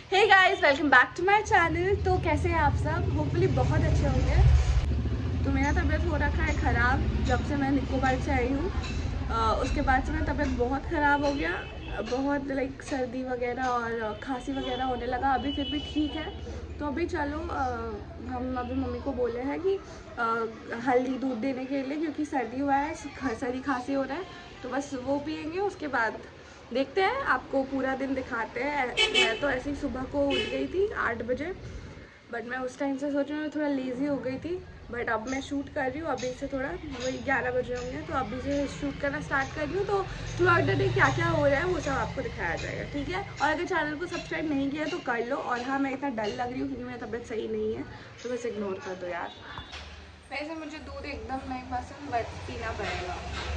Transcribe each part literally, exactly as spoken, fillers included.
Hey guys, welcome back to my channel. तो कैसे हैं आप सब? होपफुली बहुत अच्छे होंगे। तो मेरा तबीयत हो रखा है ख़राब जब से मैं निकोबार से आई हूँ। उसके बाद से मेरा तबीयत बहुत ख़राब हो गया, बहुत लाइक सर्दी वगैरह और खांसी वगैरह होने लगा। अभी फिर भी ठीक है। तो अभी चलो आ, हम अभी मम्मी को बोले हैं कि आ, हल्दी दूध देने के लिए, क्योंकि सर्दी हुआ है, सर्दी खांसी हो रहा है, तो बस वो पियेंगे। उसके बाद देखते हैं, आपको पूरा दिन दिखाते हैं। मैं तो ऐसे ही सुबह को उठ गई थी आठ बजे, बट मैं उस टाइम से सोच रही हूँ थोड़ा लेज़ी हो गई थी। बट अब मैं शूट कर रही हूँ, अभी से थोड़ा वही ग्यारह बजे होंगे, तो अभी से शूट करना स्टार्ट कर रही हूँ। तो थ्रू आउट द डे क्या क्या हो रहा है वो सब आपको दिखाया जाएगा, ठीक है। और अगर चैनल को सब्सक्राइब नहीं किया तो कर लो। और हाँ, मैं इतना डल लग रही हूँ क्योंकि मेरी तबीयत सही नहीं है, तो बस इग्नोर कर दो यार। वैसे मुझे दूध एकदम नहीं पसंद, बट पीना पड़ेगा।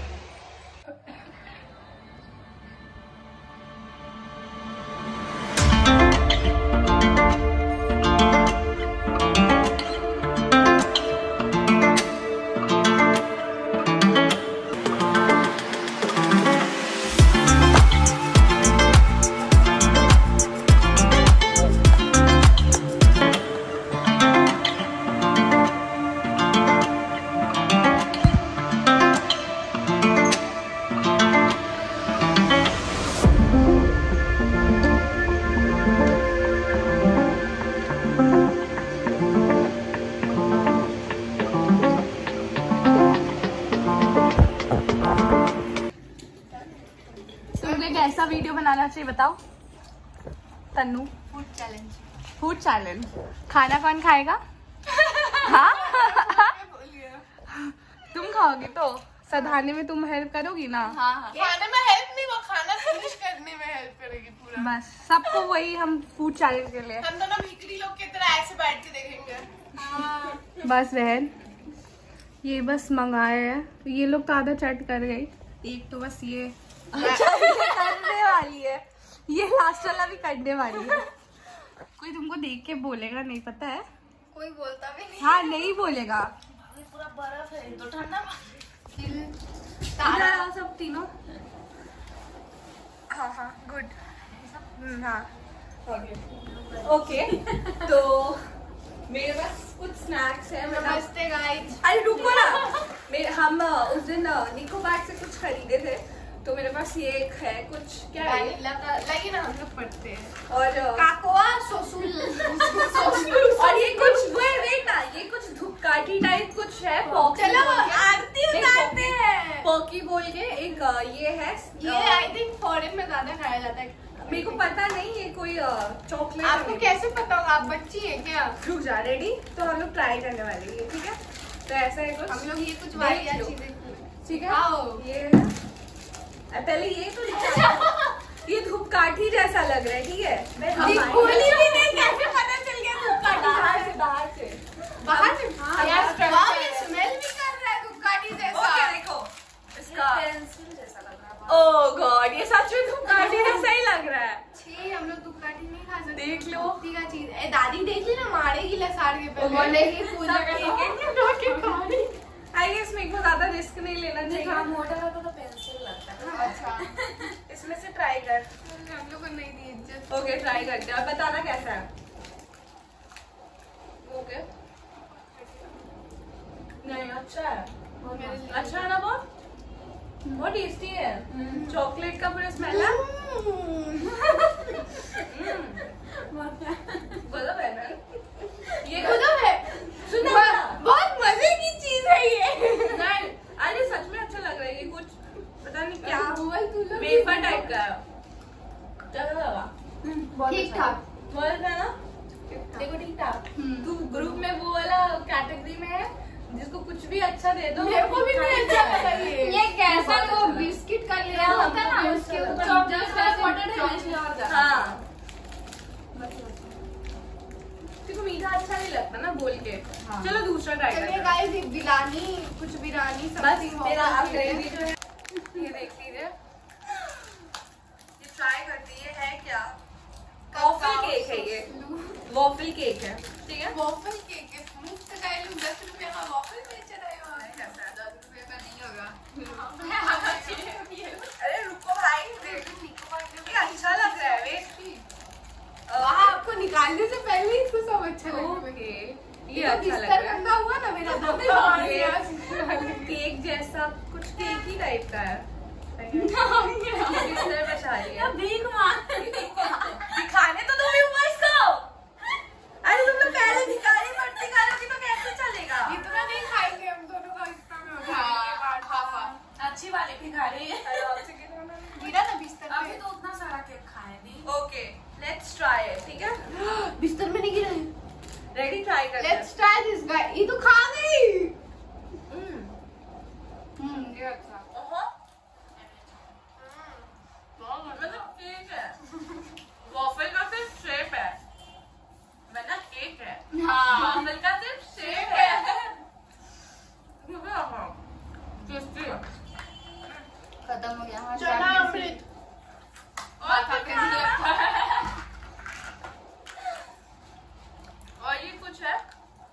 कैसा वीडियो बनाना चाहिए बताओ Tannu? Food challenge. Food challenge. खाना कौन खाएगा? हाँ तुम खाओगी तो सधाने में तुम हेल्प करोगी ना? हाँ हाँ। खाने में हेल्प नहीं, वो खाना फिनिश करने में हेल्प करेगी पूरा। बस सबको वही, हम फूड चैलेंज के लिए हम दोनों भिखारी लोग की तरह ऐसे बैठ के देखेंगे। हाँ। बस बहन, ये बस मंगाए है, ये लोग तो आधा चट कर गई, एक तो बस ये करने वाली है, ये लास्ट वाला भी करने वाली है। कोई तुमको देख के बोलेगा नहीं, पता है? कोई बोलता भी नहीं। हाँ, नहीं बोलेगा। पूरा बर्फ है तो ठंडा। इधर आओ सब तीनों। हाँ हाँ गुड। हाँ ओके ओके। तो मेरे पास कुछ स्नैक्स है। नमस्ते गाइस। अरे रुको ना, मेरे हम उस दिन निकोबार से कुछ खरीदे थे, तो मेरे पास ये एक है कुछ, क्या है ये? लगी ना, हम लोग पढ़ते हैं। और काकोआ सोसूल। और ये कुछ वेट ना, ये कुछ धूपकाठी टाइप कुछ है। चलो आरती उतारते हैं। पॉकी बोल के एक ये है, ये आई थिंक फॉरेन में ज्यादा खाया जाता है। मेरे को पता नहीं, ये कोई चॉकलेट। आपको कैसे पता होगा? आप बच्ची है क्या? रुक जा, रेडी? तो हम लोग ट्राई करने वाले हैं, ठीक है। तो ऐसा है कुछ, हम लोग ये कुछ वाहियात चीजें, ठीक है। आओ ये पहले ये तो ये धूपकाठी जैसा लग रहा है, ठीक है। गोली भी नहीं, कैसे पता चल गया धूपकाठी? बाहर से बाहर से बाहर से हाँ, यार ये स्मेल भी कर रहा है धूपकाठी जैसा। ओके देखो, इसका पेंसिल जैसा लग रहा है। ओह गॉड, ये सच में धूपकाठी जैसा ही लग रहा है। छी, हम लोग धूपकाठी नहीं खा सकते। देख लो का चीज। ए दादी देख ली ना, मारेगी लसाड़ के पहले। बोलेगी पूजा करके। आई गेस मेरे को ज्यादा रिस्क नहीं लेना चाहिए। हाँ, मोटा होता तो पेंसिल लगता है। अच्छा इसमें से ट्राई कर। हम लोग को नहीं दी इज्जत। ओके ट्राई करते हैं और बताना कैसा है। ओके नहीं अच्छा है, अच्छा है ना, बहुत बहुत टेस्टी है। चॉकलेट का पूरा स्मेल है। बोलो बहना, ये मतलब है सुनो बहुत मजे की चीज है ये। नहीं अरे सच में अच्छा लग रहा है। ये कुछ पता नहीं क्या वेफर टाइप का है। कैसा लगा? ठीक ठाक बोल है ना, देखो ठीक ठाक। तू ग्रुप में वो वाला कैटेगरी में है जिसको कुछ भी अच्छा दे दो। मेरे को भी नहीं अच्छा लगा ये। ये कैसा वो बिस्किट का लेयर होता है ना, उसके ऊपर जस्ट बटर है। हाँ देखो मीठा अच्छा नहीं लगता ना बोल के। हाँ। चलो दूसरा ट्राई करते हैं। गाइस बिरयानी, कुछ बिरयानी बस मेरा ग्रेवी जो है ये देख लीजिए, ये ट्राई करती है, है क्या? वॉफल केक है ये, वॉफल केक है, ठीक है। वॉफल केक है, मुफ्त का ये लोग दस रुपए का वॉफल बेच रहे हो। दस रुपए का नहीं होगा। अरे रुको भाई, अच्छा लग रहा है। वहाँ आपको निकालने से पहले ही इसको सब अच्छा लगा। ओके, ये अच्छा लग रहा है। हुआ ना मेरा केक जैसा कुछ केक ही टाइप का है। बिस्तर बचा रही है। भीख मांग दिखाने तो दो भी हुआ इसको। अरे तुम लोग पहले दिखाई मत दिखाओगे तो कैसे चलेगा? इतना नहीं खाएंगे हम दोनों का इतना में हो जाएगा। अच्छी वाली भी खा रही है। गिरा ना बिस्तर पे। अभी तो उतना सारा केक खाए नहीं। ओके, लेट्स ट्राई इट, ठीक है? बिस्तर में नहीं गिरा है। रेडी, ट्राई करते हैं। Let's try this guy. ये तो खा गई। हम्म हम्म ये अच्छा। ओहो, मतलब केक है। वॉफल का सिर्फ शेप है, वरना केक है। हाँ। वॉफल का सिर्फ शेप है। टेस्टी है। खत्म हो गया। हाँ, चना अमृत। और खा के नहीं लगता है। और ये कुछ है,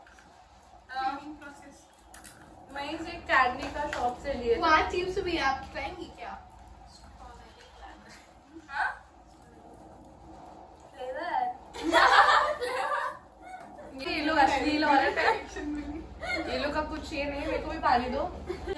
मैं इसे कैडनी का शॉप से लिए थे। वहाँ चिप्स भी आप खाएंगी क्या? हाँ? ये लोग असली लॉरेट है। ये लोग का कुछ ये नहीं, मेरे को भी पानी दो।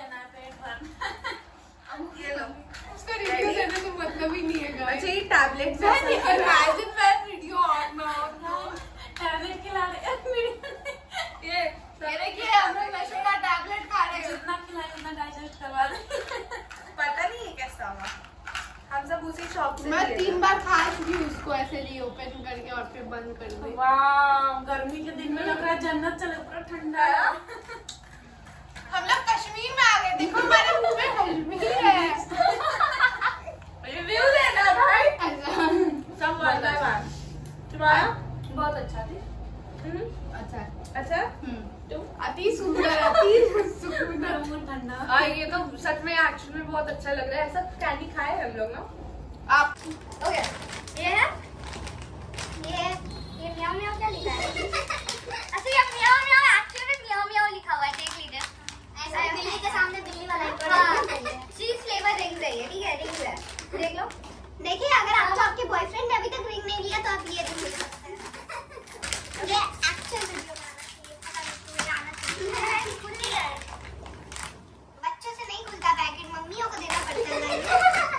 ये लो। उसका रिव्यू देने तो मतलब ही नहीं है गाइस। अच्छा, ये टैबलेट मैं इमेजिन मैं वीडियो ऑन ना हो टैबलेट खिला रहे ये ये देखिए हम लोग नशे का टैबलेट खा रहे हैं। जितना खिलाए उतना डाइजेस्ट करवा दे। पता नहीं है कैसा हुआ। हम सब उसी शॉप से मैं लिए तीन थे। बार खा चुकी हूँ उसको ऐसे लिए ओपन करके और फिर बंद कर दी। वाह, गर्मी के दिन में लग रहा है जन्नत चले, पूरा ठंडा है। हम लोग कश्मीर में आ गए। देखो हमारे मुंह में कश्मीर है। रिव्यू देना भाई। अच्छा सब वाला बात। तुम्हारा बहुत अच्छा थी। अच्छा अच्छा। तुम अति सुंदर अति सुंदर बहुत ठंडा। हाँ, ये तो सच में एक्चुअल में बहुत अच्छा लग रहा है। ऐसा कैंडी खाए हम लोग ना। आप ओके, ये है ये ये म्याऊ म्याऊ क्या लिखा है? अच्छा, ये म्याऊ म्याऊ एक्चुअली में म्याऊ म्याऊ लिखा हुआ है, देख लीजिए। ऐसा बिल्ली के सामने बिल्ली वाला है। चीज फ्लेवर रिंग है ये, ठीक है? रिंग है, देख लो। देखिए, अगर आपको आपके बॉयफ्रेंड ने अभी तक रिंग नहीं लिया तो आप ये रिंग ले सकते हैं। ये एक्चुअल वीडियो बनाना चाहिए, पता नहीं क्यों मेरा आना चाहिए। खुद नहीं है, बच्चों से नहीं खुलता पैकेट, मम्मियों को देना पड़ता है।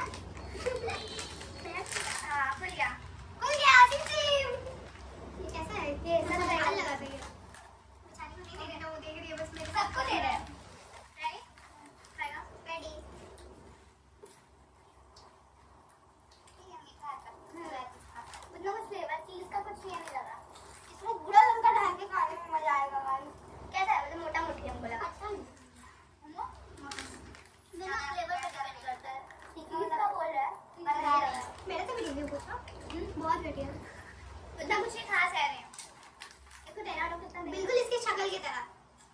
हाँ, खुल गया, खुल गया। सिम ये कैसा है? ये ऐसा लग रहा है, लगा रही है। बेचारी को नहीं दे रहे ना, वो देख रही है बस, मेरे सबको दे रहा है। राइट, खाएगा, रेडी। उतना कुछ फ्लेवर चीज का कुछ ये नहीं लगा। इसमें गुड़ा लंका डाल के खाने में मजा आएगा गाइस। कैसा है? मतलब मोटा मोटी हमको लगा। अच्छा नहीं दोनों फ्लेवर पे डिपेंड करता है। किसका बोल रहा है? बता रहा है। मेरे से भी रिव्यू पूछो। बहुत घटिया, उतना कुछ नहीं खास है। इसको टेन आउट ऑफ कितना देंगे? बिल्कुल इसकी शक्ल की तरह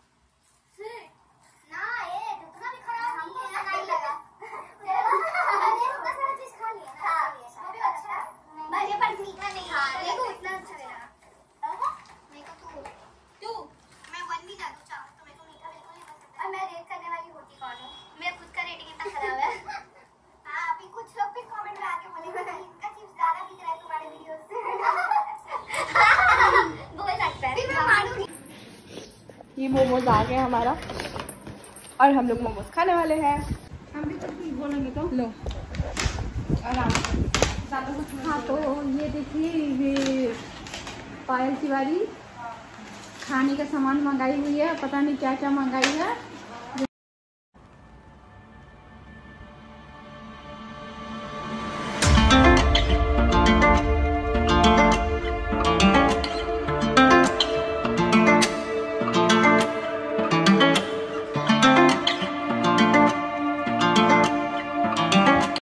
ना। ये उतना भी खराब नहीं है, नहीं लगा। मैंने उतना सारा चीज खा लिया ना। हां, वो भी अच्छा है, पर ये पर मीठा नहीं है। देखो उतना अच्छा लगा। मेरे को तू तू मैं वन भी ना दूं चाहो तो मेरे को मीठा बिल्कुल नहीं पसंद है। और मैं रेट करने वाली होती कौन हूं? मेरा खुद का रेटिंग इतना खराब है। हां, अभी कुछ लोग भी कमेंट में आके बोलेंगे कि इनका चिप्स ज्यादा दिख रहा है तुम्हारे वीडियोस से। बोल सकता है, फिर मैं मानूंगी। ये मोमोज आ गया हमारा और हम लोग मोमोज खाने वाले हैं। हम भी कुछ बोलेंगे तो लो, आराम से ज्यादा कुछ नहीं। हाँ, तो ये देखिए, ये पायल तिवारी खाने का सामान मंगाई हुई है। पता नहीं क्या क्या मंगाई है।